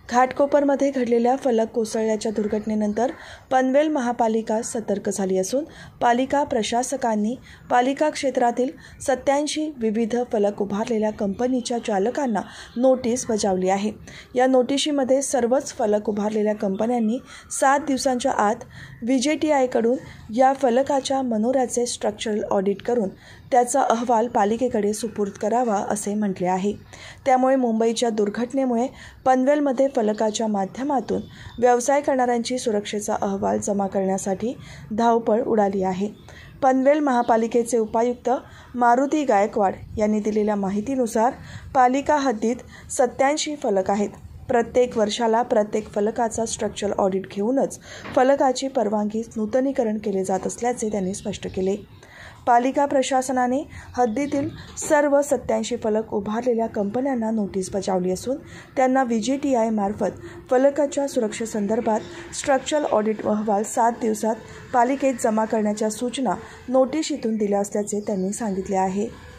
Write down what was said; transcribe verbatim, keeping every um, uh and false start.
घाटकोपरमध्ये घडलेल्या फलक कोसळल्याच्या दुर्घटनेनंतर पनवेल महापालिका सतर्क झाली असून पालिका प्रशासकांनी पालिका क्षेत्रातील सत्याऐंशी विविध फलक उभारलेल्या कंपनीच्या चालकांना नोटीस बजावली आहे। या नोटिशीमध्ये सर्वच फलक उभारलेल्या कंपन्यांनी सात दिवसांच्या आत व्ही जे टी आयकडून या फलकाच्या मनोऱ्याचे स्ट्रक्चरल ऑडिट करून त्याचा अहवाल पालिकेकडे सुपूर्द करावा असे म्हटले आहे। त्यामुळे मुंबईच्या दुर्घटनेमुळे पनवेलमध्ये फलकाच्या माध्यमातून व्यवसाय करणाऱ्यांची सुरक्षेचा अहवाल जमा करण्यासाठी धावपळ उडाली आहे। पनवेल महापालिकेचे उपायुक्त मारुती गायकवाड यांनी दिलेल्या माहितीनुसार पालिका हद्दीत सत्याऐंशी फलक आहेत। प्रत्येक वर्षाला प्रत्येक फलकाचा स्ट्रक्चरल ऑडिट घेऊनच फलकाची परवानगी नूतनीकरण केले जात असल्याचे त्यांनी स्पष्ट केले। पालिका प्रशासनाने हद्दीतील सर्व सत्याऐंशी फलक उभारलेल्या कंपन्यांना नोटीस बजावली असून त्यांना व्ही जे टी आय मार्फत फलकाच्या सुरक्षेसंदर्भात स्ट्रक्चरल ऑडिट अहवाल सात दिवसात पालिकेत जमा करण्याच्या सूचना नोटिशीतून दिल्या असल्याचे त्यांनी सांगितले आहे।